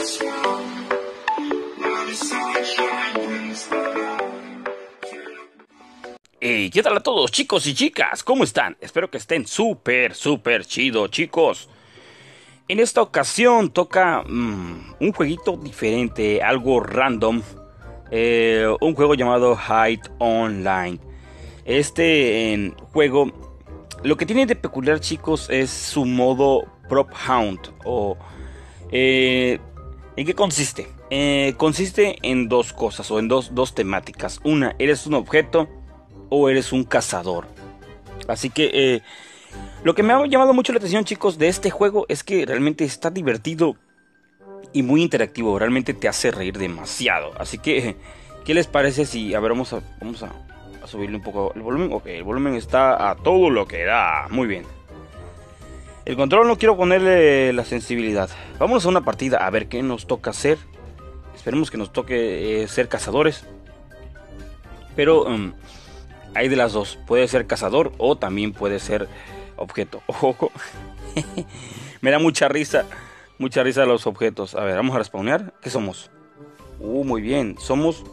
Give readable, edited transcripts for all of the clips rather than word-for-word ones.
Hey, ¿qué tal a todos, chicos y chicas? ¿Cómo están? Espero que estén súper chido, chicos. En esta ocasión toca un jueguito diferente, algo random. Un juego llamado Hide Online. Este juego, lo que tiene de peculiar, chicos, es su modo Prop Hunt. ¿En qué consiste? Consiste en dos cosas, o en dos temáticas. Una, eres un objeto o eres un cazador. Así que lo que me ha llamado mucho la atención, chicos, de este juego es que realmente está divertido y muy interactivo. Realmente te hace reír demasiado. Así que, ¿qué les parece si, a ver, vamos a subirle un poco el volumen? Ok, el volumen está a todo lo que da. Muy bien. El control no quiero ponerle la sensibilidad. Vámonos a una partida a ver qué nos toca hacer. Esperemos que nos toque ser cazadores. Pero hay de las dos. Puede ser cazador o también puede ser objeto. Ojo. Me da mucha risa los objetos. A ver, vamos a respawnear. ¿Qué somos? Muy bien. Somos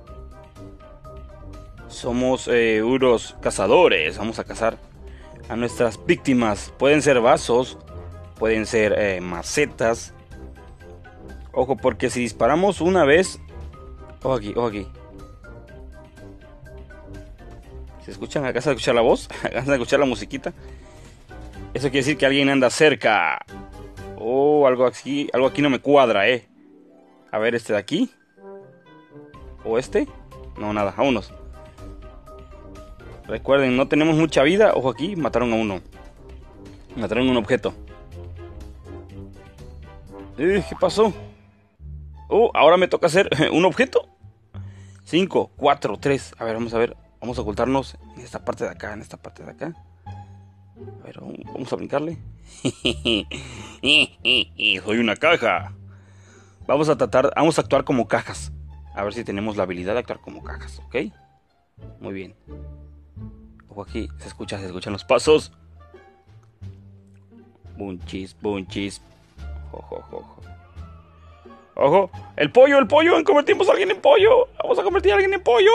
unos cazadores. Vamos a cazar a nuestras víctimas. Pueden ser vasos, pueden ser macetas. Ojo, porque si disparamos una vez, ojo aquí. ¿Se escuchan? ¿Acá se escucha la voz? ¿Acá se escucha la musiquita? Eso quiere decir que alguien anda cerca. Algo aquí no me cuadra, A ver, este de aquí. ¿O este? No, nada, vámonos. Recuerden, no tenemos mucha vida. Ojo aquí, mataron a uno. Mataron a un objeto. ¿Qué pasó? Ahora me toca hacer un objeto. 5, 4, 3. A ver, vamos a ver. Vamos a ocultarnos en esta parte de acá. A ver, vamos a brincarle. Soy una caja. Vamos a actuar como cajas. A ver si tenemos la habilidad de actuar como cajas, ¿ok? Muy bien. Ojo aquí, se escuchan los pasos. Bunchis. Ojo, el pollo, convertimos a alguien en pollo. Vamos a convertir a alguien en pollo.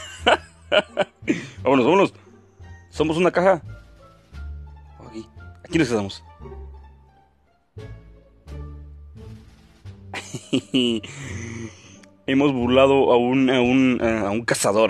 Vámonos. Somos una caja. Aquí nos quedamos. Hemos burlado a un cazador,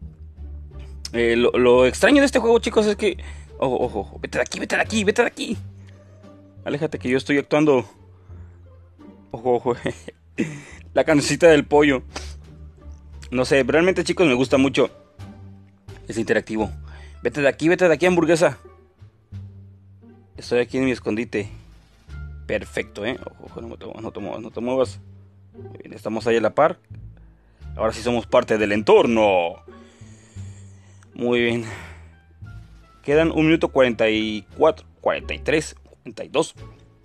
Lo extraño de este juego, chicos, es que... Ojo, vete de aquí. Aléjate que yo estoy actuando. Ojo. La cancioncita del pollo. No sé, realmente, chicos, me gusta mucho. Es interactivo. Vete de aquí, hamburguesa. Estoy aquí en mi escondite. Perfecto, Ojo, no te muevas. Muy bien, estamos ahí a la par. Ahora sí somos parte del entorno. Muy bien. Quedan 1 minuto 44, 43, 42.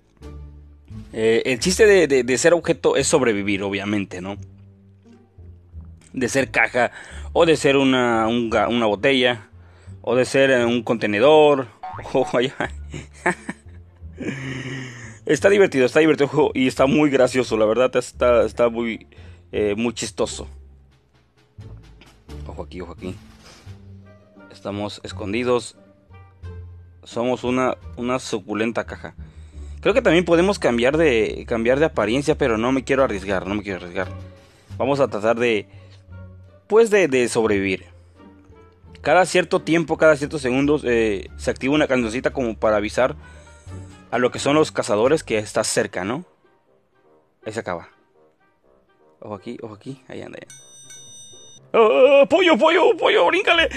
El chiste de ser objeto es sobrevivir, obviamente, ¿no? De ser caja, o de ser una botella, o de ser un contenedor. Está divertido y está muy gracioso, la verdad. Está muy chistoso. Ojo aquí. Estamos escondidos. Somos una suculenta caja. Creo que también podemos cambiar de apariencia, pero no me quiero arriesgar. Vamos a tratar de sobrevivir. Cada cierto tiempo, cada ciertos segundos, se activa una cancioncita como para avisar a lo que son los cazadores que está cerca, ¿no? Ahí se acaba. Ojo aquí, ahí anda ya. Pollo, bríncale.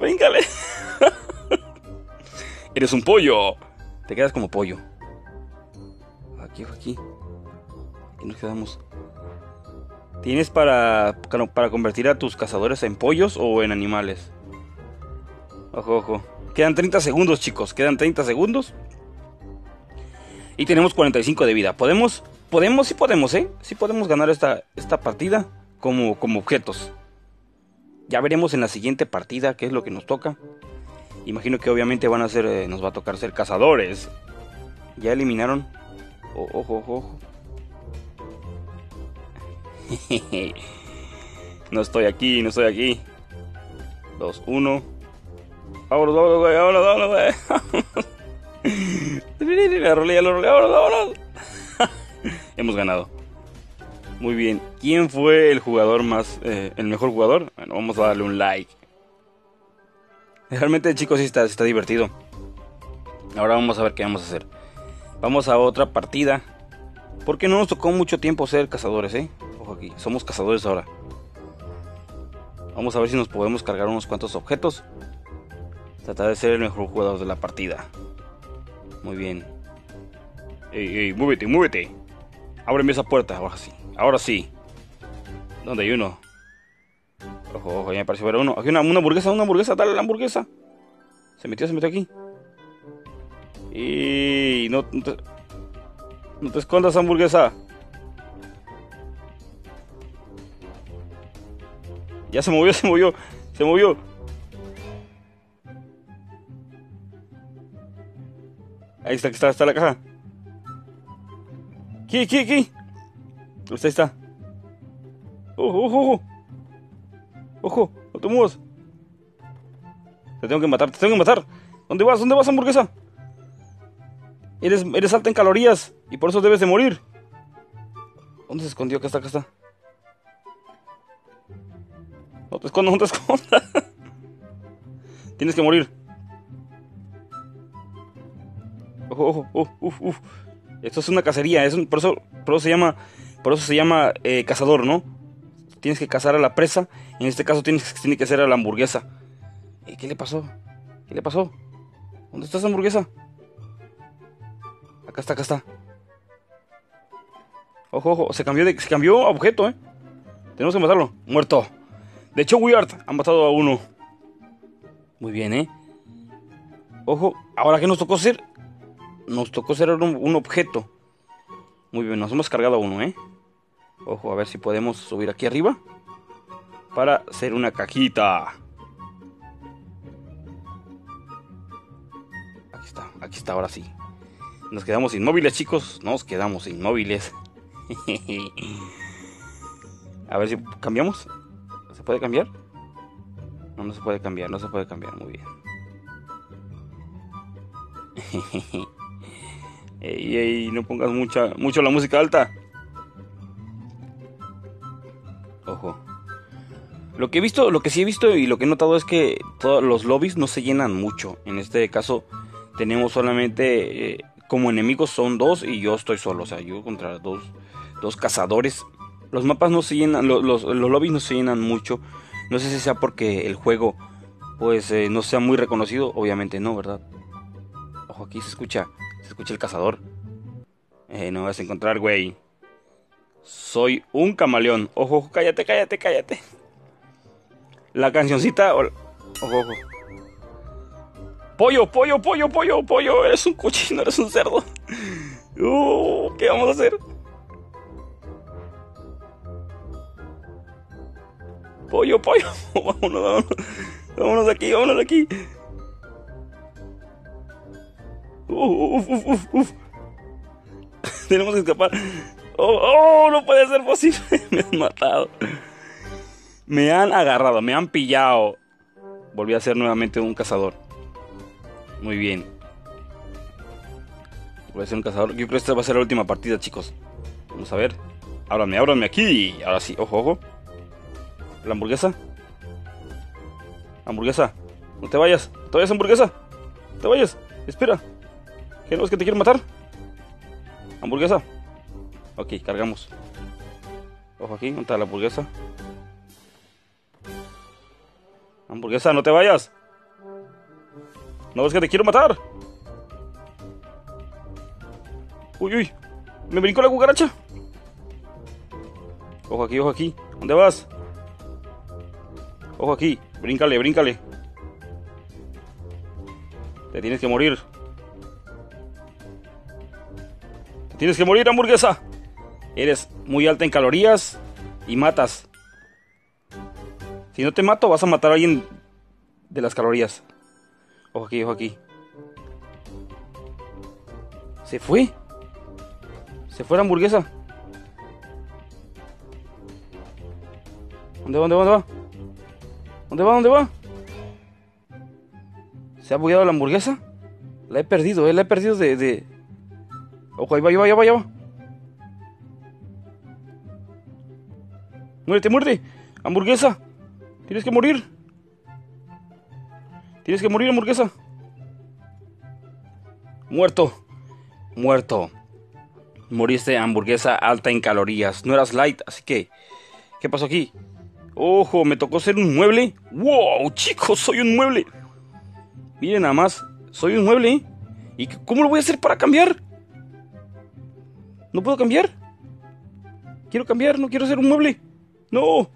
Eres un pollo. Te quedas como pollo. Aquí. Aquí nos quedamos. ¿Tienes para convertir a tus cazadores en pollos o en animales? Ojo. Quedan 30 segundos, chicos. Y tenemos 45 de vida. Sí podemos ganar esta partida como objetos. Ya veremos en la siguiente partida qué es lo que nos toca. Imagino que obviamente nos va a tocar ser cazadores. Ya eliminaron. Ojo. No estoy aquí, no estoy aquí. 2, 1. Vámonos, vámonos, güey, vámonos, vámonos, güey. La rolé, vámonos, vámonos. Hemos ganado. Muy bien. ¿Quién fue el jugador el mejor jugador? Bueno, vamos a darle un like. Realmente, chicos, sí está divertido. Ahora vamos a ver qué vamos a hacer. Vamos a otra partida. Porque no nos tocó mucho tiempo ser cazadores, Ojo aquí, somos cazadores ahora. Vamos a ver si nos podemos cargar unos cuantos objetos. Tratar de ser el mejor jugador de la partida. Muy bien. Ey, muévete, muévete. Ábreme esa puerta, ahora sí. Ahora sí. ¿Dónde hay uno? Ojo, ojo, ya me pareció ver uno. Aquí una hamburguesa, dale la hamburguesa. Se metió aquí. Y no te escondas, hamburguesa. Ya se movió. Ahí está la caja. Aquí. Ahí está. Ojo. Ojo, no te muevas. Te tengo que matar. ¿Dónde vas, hamburguesa? Eres alta en calorías y por eso debes de morir. ¿Dónde se escondió? Acá está. No te escondas. Tienes que morir. Ojo. Uf. Esto es una cacería. Por eso se llama cazador, ¿no? Tienes que cazar a la presa. En este caso tiene que ser a la hamburguesa. ¿Qué le pasó? ¿Dónde está esa hamburguesa? Acá está. Ojo. Se cambió a objeto, Tenemos que matarlo. Muerto. De hecho, Weird han matado a uno. Muy bien, Ojo. Ahora, ¿qué nos tocó hacer? Nos tocó hacer un objeto. Muy bien, nos hemos cargado a uno, Ojo, a ver si podemos subir aquí arriba para hacer una cajita. Aquí está, ahora sí. Nos quedamos inmóviles, chicos. A ver si cambiamos. ¿Se puede cambiar? No se puede cambiar. Muy bien. Ey, no pongas mucho la música alta. Ojo. Lo que sí he visto y lo que he notado es que todos los lobbies no se llenan mucho. En este caso tenemos solamente como enemigos son 2 y yo estoy solo. O sea, yo contra dos cazadores. Los mapas no se llenan, los lobbies no se llenan mucho. No sé si sea porque el juego pues no sea muy reconocido. Obviamente no, ¿verdad? Ojo, aquí se escucha el cazador. No vas a encontrar, güey. Soy un camaleón. Ojo, cállate. La cancioncita. Ojo. Pollo. Eres un cochino, eres un cerdo. ¿Qué vamos a hacer? Pollo. Vámonos de aquí. Uf. Tenemos que escapar. No puede ser posible. Me han matado. Me han agarrado, me han pillado. Volví a ser nuevamente un cazador. Muy bien. Voy a ser un cazador. Yo creo que esta va a ser la última partida, chicos. Vamos a ver. Ábrame aquí. Ahora sí, ojo. La hamburguesa. No te vayas. Hamburguesa. No te vayas. Espera. ¿Qué no es que te quiero matar? Hamburguesa. Ok, cargamos. Ojo aquí, ¿dónde está la hamburguesa? Hamburguesa, no te vayas. No es que te quiero matar. Uy, me brincó la cucaracha. Ojo aquí. ¿Dónde vas? Ojo aquí, bríncale. Te tienes que morir. Hamburguesa. Eres muy alta en calorías y matas. Si no te mato, vas a matar a alguien de las calorías. Ojo aquí. Se fue la hamburguesa. ¿Dónde va? ¿Dónde va? ¿Dónde va? ¿Dónde va? ¿Se ha bugueado la hamburguesa? La he perdido, la he perdido de... Ojo, ahí va, ahí va, ahí va, ahí va. ¡Muérete, muérete! ¡Hamburguesa! ¡Tienes que morir! ¡Tienes que morir, hamburguesa! ¡Muerto! ¡Muerto! Moriste, hamburguesa alta en calorías. No eras light, así que... ¿Qué pasó aquí? ¡Ojo! ¿Me tocó ser un mueble? ¡Wow! Chicos, soy un mueble. Miren nada más. Soy un mueble, ¿eh? ¿Y cómo lo voy a hacer para cambiar? ¿No puedo cambiar? Quiero cambiar, no quiero ser un mueble. ¡No!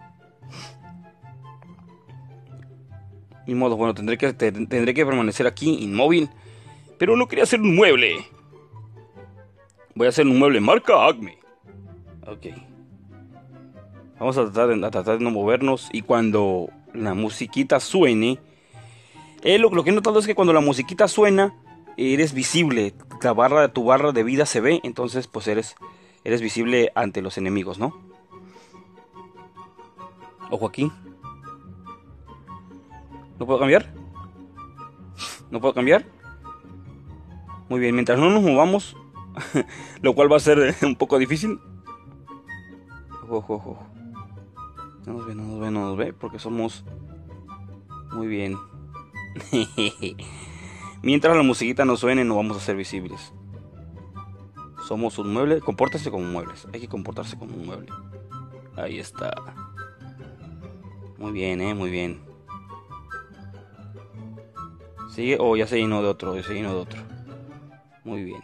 Ni modo, bueno, tendré que permanecer aquí inmóvil. Pero no quería ser un mueble. Voy a hacer un mueble marca Acme. Ok. Vamos a tratar de no movernos. Y cuando la musiquita suene... lo que he notado es que cuando la musiquita suena, eres visible. Tu barra de vida se ve. Entonces pues eres visible ante los enemigos, ¿no? Ojo aquí. ¿No puedo cambiar? ¿No puedo cambiar? Muy bien, mientras no nos movamos, lo cual va a ser un poco difícil. Ojo, ojo. No nos ve, no nos ve, no nos ve, porque somos... Muy bien. Mientras la musiquita no suene, no vamos a ser visibles. Somos un mueble. Compórtese como muebles. Hay que comportarse como un mueble. Ahí está. Muy bien, muy bien. ¿Sigue? Oh, ya se llenó de otro. Ya se llenó de otro. Muy bien.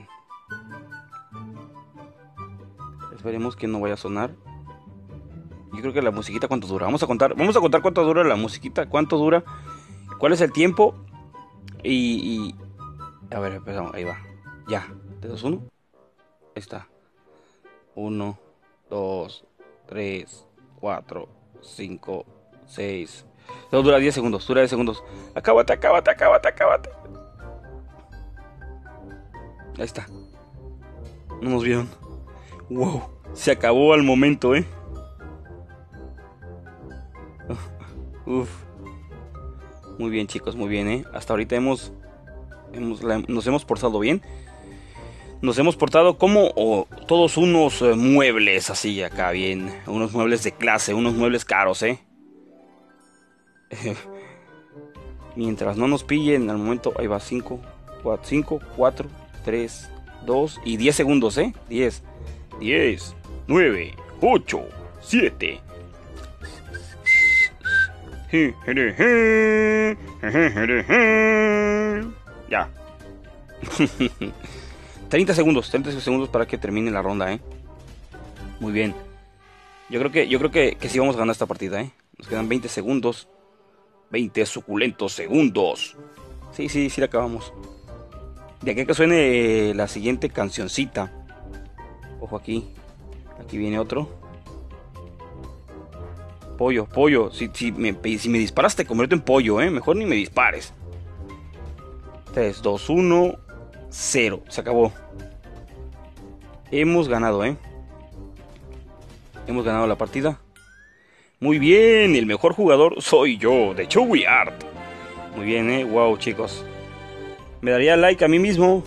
Esperemos que no vaya a sonar. Yo creo que la musiquita, ¿cuánto dura? Vamos a contar cuánto dura la musiquita. ¿Cuánto dura? ¿Cuál es el tiempo? Y... A ver, empezamos. Ahí va. Ya. 3, 2, 1. Ahí está. 1, 2, 3, 4, 5, 6. No, dura 10 segundos. Dura 10 segundos. Acábate. Ahí está. No nos vieron. Wow. Se acabó al momento, Uf. Muy bien, chicos, muy bien, Hasta ahorita nos hemos portado bien. Nos hemos portado como todos unos muebles así acá, bien. Unos muebles de clase, unos muebles caros, Mientras no nos pillen al momento. Ahí va, 5, 4, 3, 2 y 10 segundos, 10, 9, 8, 7. Ya. 30 segundos para que termine la ronda, Muy bien. Yo creo que sí vamos a ganar esta partida, Nos quedan 20 segundos. 20 suculentos segundos. Sí, la acabamos. De aquí a que suene la siguiente cancioncita. Ojo aquí. Aquí viene otro. Pollo. Si me disparas te convierto en pollo, Mejor ni me dispares. 3, 2, 1, 0. Se acabó. Hemos ganado, Hemos ganado la partida. Muy bien, el mejor jugador soy yo, de Chewy Art. Muy bien, wow, chicos. Me daría like a mí mismo.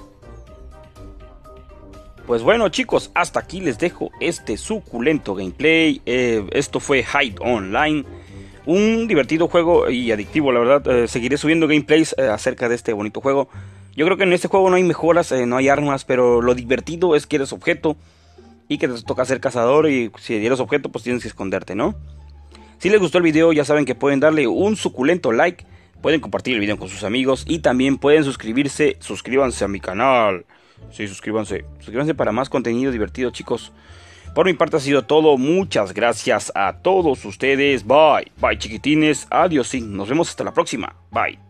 Pues bueno, chicos, hasta aquí les dejo este suculento gameplay. Esto fue Hide Online. Un divertido juego y adictivo, la verdad. Seguiré subiendo gameplays acerca de este bonito juego. Yo creo que en este juego no hay mejoras, no hay armas, pero lo divertido es que eres objeto y que te toca ser cazador, y si eres objeto pues tienes que esconderte, ¿no? Si les gustó el video, ya saben que pueden darle un suculento like, pueden compartir el video con sus amigos y también pueden suscríbanse a mi canal. Sí, suscríbanse para más contenido divertido, chicos. Por mi parte ha sido todo, muchas gracias a todos ustedes, bye, chiquitines, adiós, sí, nos vemos hasta la próxima, bye.